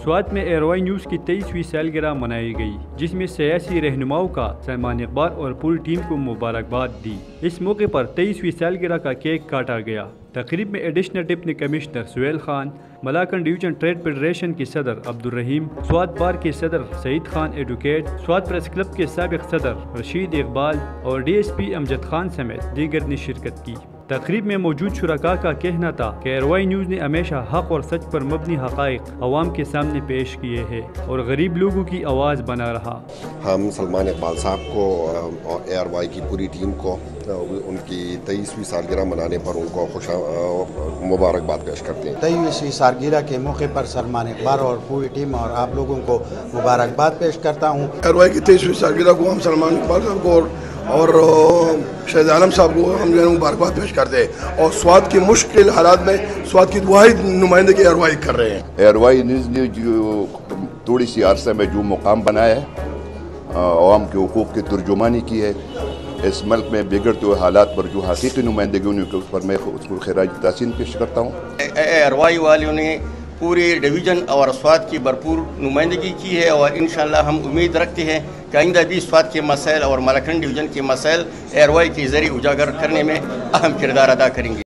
سوات میں ایئروائی نیوز کی 23ویں سالگرہ منائی گئی، جس میں سیاسی رہنماؤں کا سلمان اقبال اور پوری ٹیم کو مبارکباد دی۔ اس موقع پر 23ویں سالگرہ کا کیک کاٹا گیا۔ تقریب میں additional deputy commissioner Sohail Khan, Malakand division trade federation کے صدر عبدالرحیم، سوات بار کے صدر Saeed Khan advocate, Swat press club کے سابق صدر رشید اقبال اور D S P Amjad Khan سمیت دیگر نے شرکت کی۔ تقریب میں موجود شرکاء کا کہنا تھا کہ ایئروائی نیوز نے ہمیشہ حق اور سچ پر مبنی حقائق عوام کے سامنے پیش کیے ہیں اور غریب لوگوں کی آواز بنا رہا۔ ہم سلمان اقبال صاحب کو اور ایئروائی کی پوری ٹیم کو ان کی 23ویں سالگرہ منانے پر ان کو مبارکباد پیش کرتے ہیں۔ 23ویں سالگرہ کے موقع پر سلمان اقبال اور پوری ٹیم اور آپ لوگوں کو مبارکباد پیش کرتا ہوں۔ ایئروائی کی 23ویں سالگرہ کو ہم سلمان اقبال صاحب کو اور شہید عالم صاحب کو ہم مبارکباد پیش کرتے ہیں اور سوات کی مشکل حالات میں سوات کی واحد نمائندگی ایئروائی کر رہے ہیں۔ ایئروائی نیوز نے جو تھوڑی سی عرصے میں جو مقام بنایا ہے، عوام کے حقوق کی ترجمانی کی ہے، اس ملک میں بگڑتے ہوئے حالات پر جو حقیقی نمائندگی ہوئی اس پر میں اس کو خراج تحسین پیش کرتا ہوں۔ ایئروائی والوں نے پورے ڈویژن اور سوات کی بھرپور نمائندگی کی ہے اور انشاءاللہ ہم امید رکھتے ہیں کہ آئندہ بھی سوات کے مسائل اور ملاکنڈ ڈویژن کے مسائل ایئروائی کے ذریعے اجاگر کرنے میں اہم کردار ادا کریں گے۔